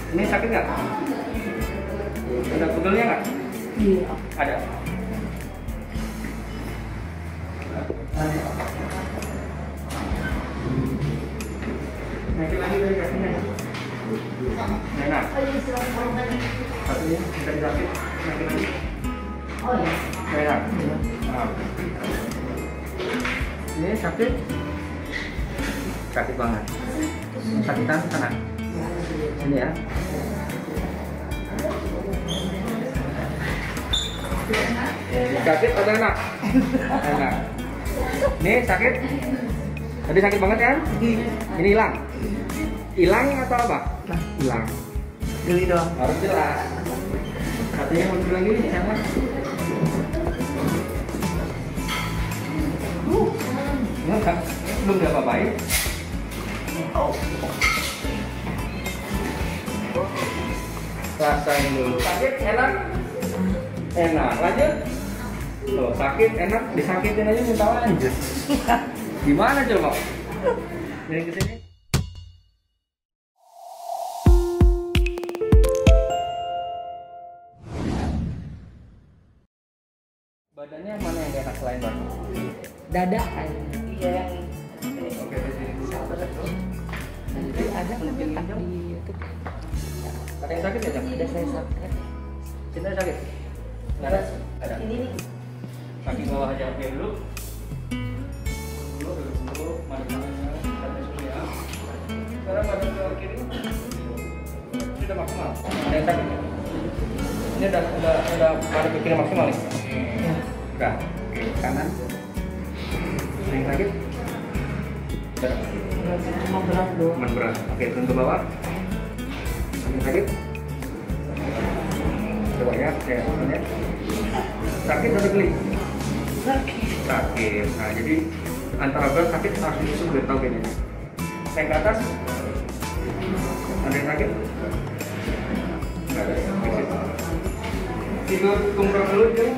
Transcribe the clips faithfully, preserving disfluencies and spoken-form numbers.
Ini sakit nggak? Ada pegelnya nggak? Iya. Ada. Naikin lagi dari kakinya. Enak. Satunya bisa disakit. Naikin lagi. Oh ya. Enak. Nah. Ini sakit. Sakit banget. Sakitan sana. Sini ya. Sakit atau enak? Enak. Ini sakit? Tadi sakit banget kan? Ini hilang? Hilang atau apa? Hilang. Geli dong. Harus jelas. Katanya mau bilang gini sama. Uh, enggak, belum ada apa-apain. Oh. Rasain dulu. Sakit, enak? Enak. Lanjut. Loh, sakit, enak, disakitin aja minta lanjut. Gimana coba? Dari kesini. Badannya mana yang enak selain badan? Dada kayaknya. Iya yang Oke, di sini. nanti ada kan letak di YouTube. Ada yang sakit ya, Jam? Ada saya subscribe. Sini ada sakit? Nggak ada? Ada. Ini nih. Kaki bawah aja oke dulu. Dulu, dulu, dulu. Mana-mana. Sampai sini ya. Sekarang badan ke kiri. Ini udah maksimal. Ada yang sakit? Ini udah, udah, udah badan ke kiri maksimal nih? Ya. Udah. Oke, kanan. Ada yang sakit? Udah. Cuma berat doang. Cuman berat. Oke, turun ke bawah. Ada yang sakit? Coba ya, saya turun ya. Sakit atau geli? Sakit. Sakit. Nah, jadi antara berat sakit harus disusuk biar tahu bedanya. Saya ke atas. Ada yang sakit? Enggak ada. Tidur kumrah dulu deh.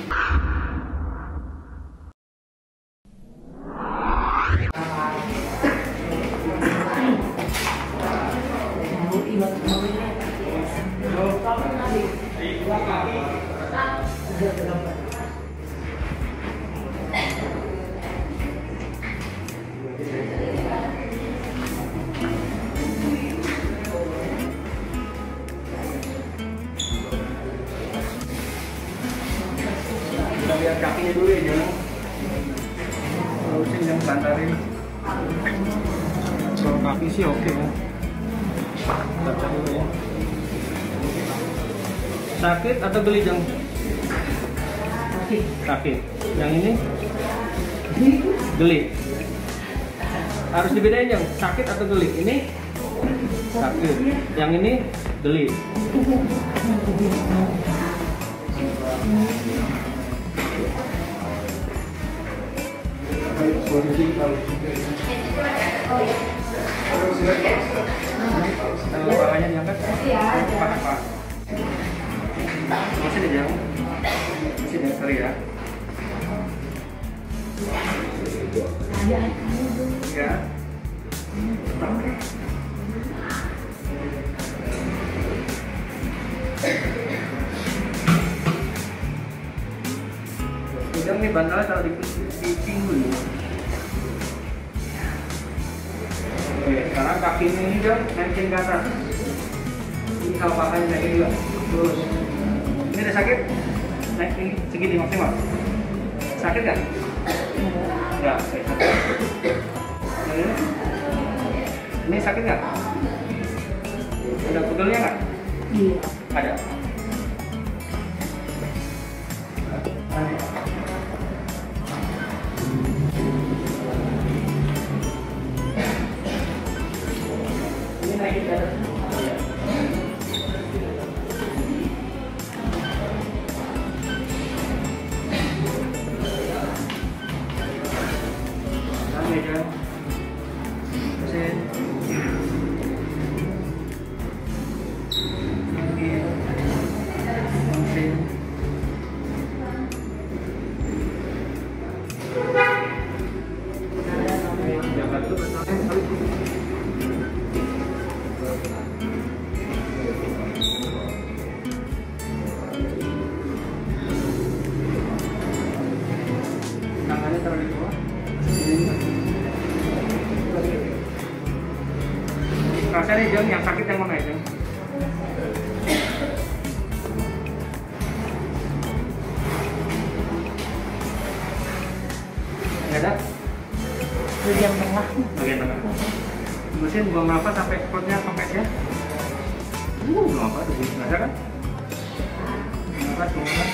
Kita lihat kakinya dulu ya, jangan terusin yang bantarin. Kalau kaki sih oke ya. Baca dulu ya. Sakit atau geli, Jang? Sakit. Sakit. Yang ini geli. Harus dibedain, Jang. Sakit atau geli? Ini sakit. Yang ini geli. Kalau palanya diangkat, pakai apa? Masih di jauh, masih di sorry ya. Ya. Oke. Udah nih bantalnya taruh di di pinggul. Oke, sekarang kaki ini dong naikin ke atas. Ini kalau pakainya naikin juga. Terus. Ini ada sakit? Naik ini segini maksimal. Sakit kan? Enggak, sakit. Ini, ini sakit nggak? Ada pegelnya nggak? Iya. Ada. Ini naikin ke atas. Meja, mesin, mesin, jaga dulu. rasanya Jeng, yang sakit yang mana ya Jeng? Nggak ada? Bagian tengah. Bagian tengah. Mesin buang nafas sampai perutnya sampai ya. Uh, belum apa tuh, nggak ada kan? Nafas, buang nafas.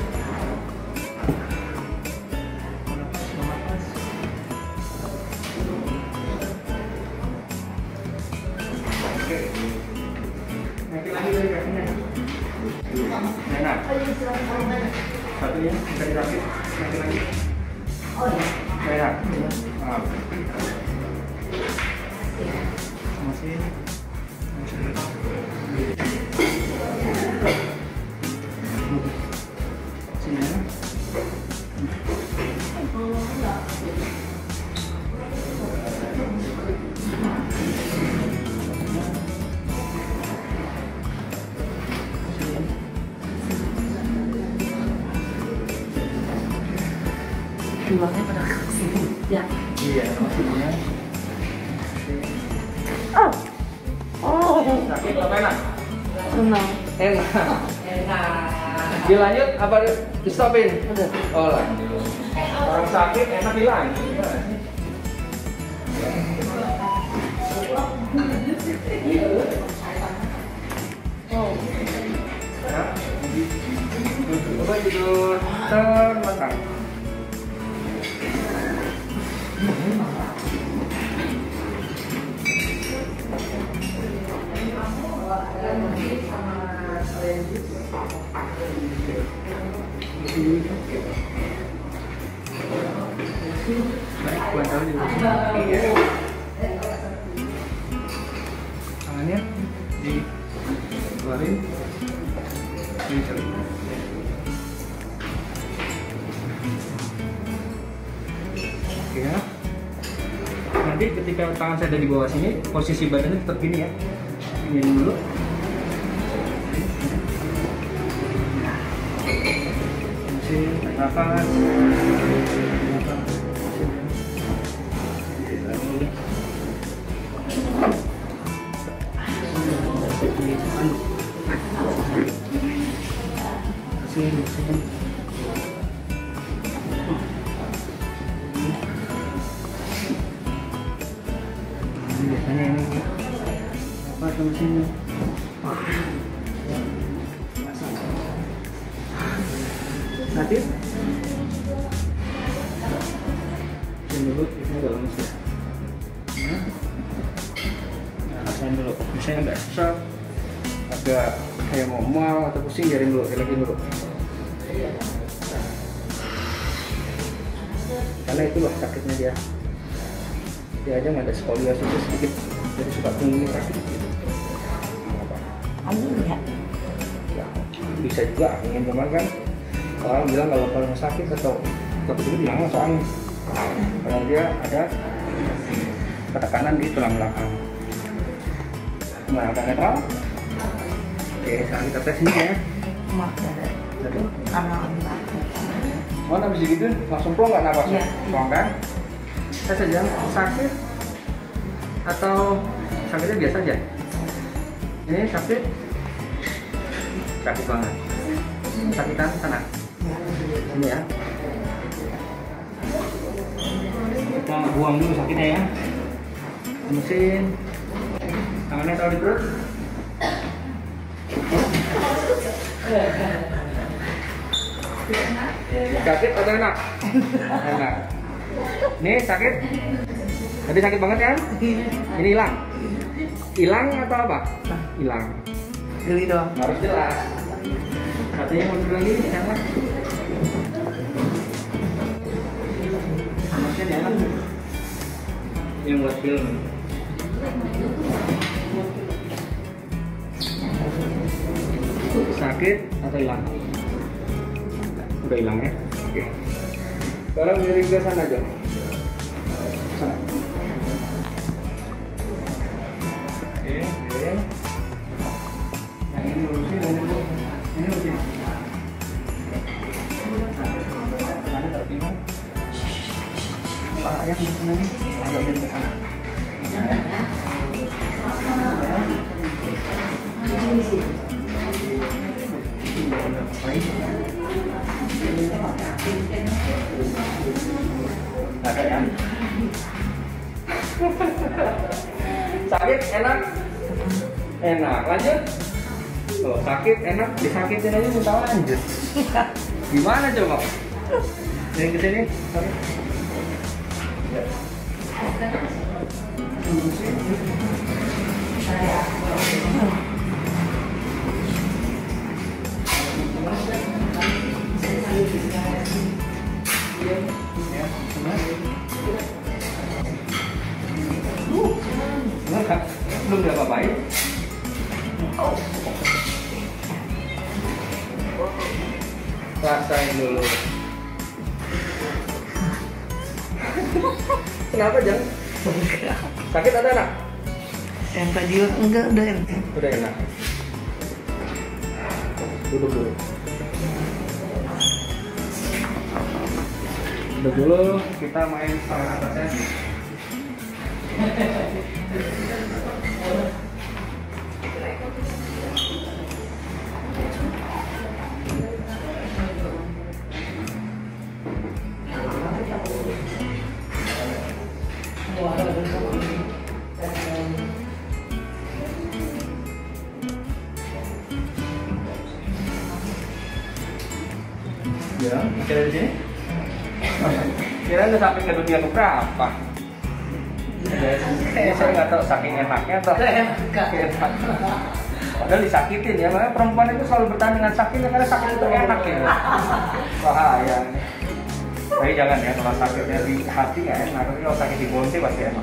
Oke. Naikin lagi dari kakinya. Enak. Satunya bisa dirakit. Naikin lagi. Enak. Ah. Masih. Sini ya. Tulangnya pada kesini. Ya. Iya, maksudnya. Oh. Oh. Sakit apa enak? Senang. Enak. Dilanjut apa di stopin? Udah. Oh lanjut. Orang sakit enak dilanjut. Oh. Ya. Coba tidur termatang. Baik, bantal di iya. Tangannya dikeluarin, dicelup. Oke ya. Nanti ketika tangan saya ada di bawah sini, posisi badannya tetap gini ya. Ini dulu. Tarik nafas. Sini, sini. Biasanya ini apa sama sini? Sakit? Ini dulu, ini agak lemes ya. Nah, rasain dulu. Misalnya agak susah, agak kayak mau mual atau pusing, biarin dulu, relaxin dulu. Karena itulah sakitnya dia. Dia aja nggak ada skoliosis sedikit, jadi suka punggungnya sakit gitu. Angin ya? Ya, bisa juga angin, cuman kan orang bilang kalau kalau sakit atau tapi itu bilang soalnya kalau dia ada ketekanan di tulang belakang. Nah, udah netral. Oke, sekarang kita tes ini ya. Maaf ya. Jadi, Karena enggak. oh, habis gitu langsung plong nggak napasnya? Iya. Plong kan? Tes aja sakit atau sakitnya biasa aja? Ini sakit, sakit banget. Sakitan sana. Ini ya. Kita buang dulu sakitnya ya. Mesin. Tangannya taruh di perut. Sakit atau enak? Enak. Nih sakit? Tadi sakit banget kan? Ini hilang. Hilang atau apa? Hilang. Geli dong. Harus jelas. Katanya mau bilang gini, enak. Anaknya enak. Yang buat film. Sakit atau hilang? Udah hilang ya? Oke. Sekarang miring ke sana aja. Sana. Oke, oke. Yang ini lurusin, yang ini lurusin. Ini lurusin. Ada terpinggul. Pak ayah di sana nih, agak miring ke sana. sakit, enak? Enak, lanjut. Tuh, sakit, enak, disakitin aja minta lanjut. Gimana coba? Sini ke sini, sorry. Ya. Belum ada apa-apain. Rasain dulu. Kenapa Jang? Sakit ada enak? Yang tadi enggak, udah enak. Udah enak. Duduk dulu. Duduk dulu, kita main sama atasnya. Ya, masih ada di sini. Kira udah sampai ke dunia keberapa? Ini saya nggak tahu saking enaknya atau enak. Padahal disakitin ya, makanya perempuan itu selalu bertahan dengan sakitnya karena sakit itu enak ya. Bahaya. Tapi jangan ya, kalau sakitnya di hati nggak enak, tapi kalau sakit di bonce pasti enak.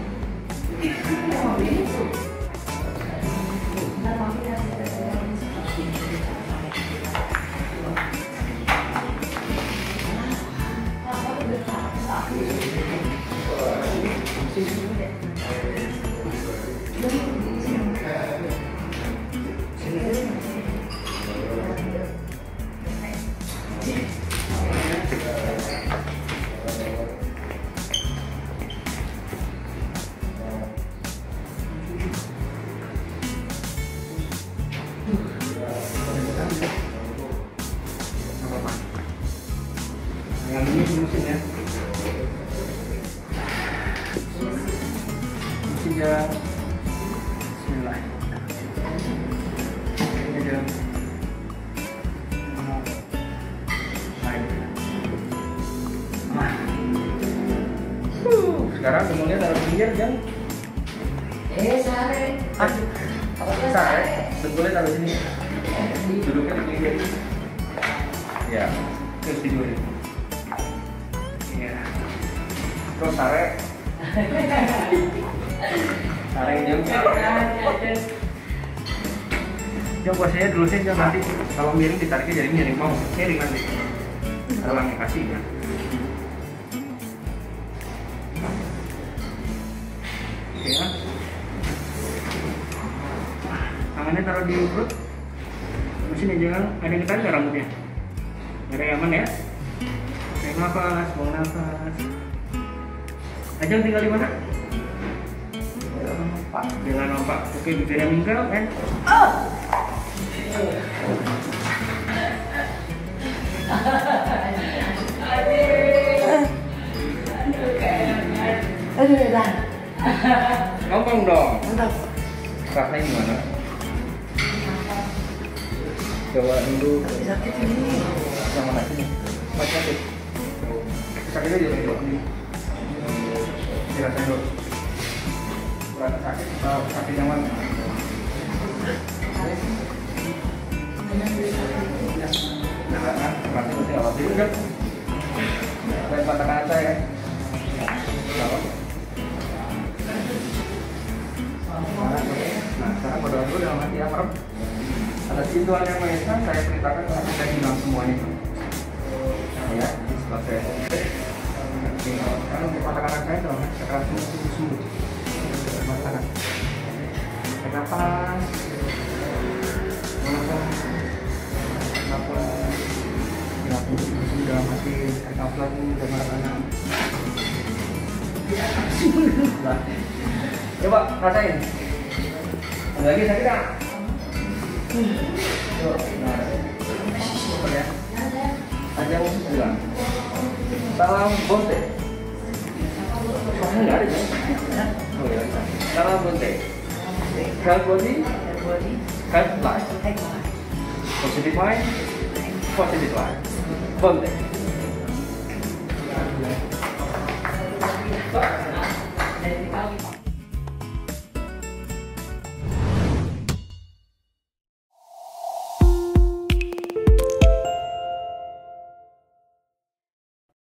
Yang ini mesin ya. Mesin jalan. Bismillah. Ini jalan. Nah. Uh, sekarang semuanya taruh pinggir Jang. Eh, sare. Ah, apa sare? Bentuknya taruh sini. Duduknya di pinggir. Ya, terus tidur. Ya. Terus sare. Sare jam. Jam posisinya dulu sih jam nanti kalau miring ditariknya jadi miring mau miring nanti. Kalau yang kasih ya. Oke ya. Tangannya taruh di perut. Mesin jangan ada yang ketarik rambutnya. Ada yang aman ya. Tarik nafas, buang nafas. Ajang tinggal di mana? Jangan lompat, jangan lompat. Oke, bibirnya minggal kan? Oh. Aduh, dah. Ngomong dong. Mantap. Rasanya gimana? Coba dulu. Sakit ini. Yang mana sini? Mas sakit. Sakitnya di sini. Dirasain dulu. Kurang sakit atau sakit yang mana? Nah, kan? Berarti mesti awal dulu kan? Baik mata kanan saya. Apa? Nah, sekarang berdoa dulu dalam hati yang merem. Atas Tuhan yang Maha Esa, saya perintahkan untuk kita hilang semuanya. Ya, setelah saya sekarang mata kanan saya dalam hati sekarang sungguh-sungguh. Mata kanan. Tarik nafas. Nafas. Nafas. Nafas dalam hati. Tarik nafas lagi dari mata kanan. Nah. Coba rasain. Ada lagi sakit nggak? Tuh, nah, super ya. Ajang bilang. Salam bonte. Soalnya nggak ada ya. Oh ya. Salam bonte. Health body, body, health life. head life. Positive mind, positive life. Vâng đấy.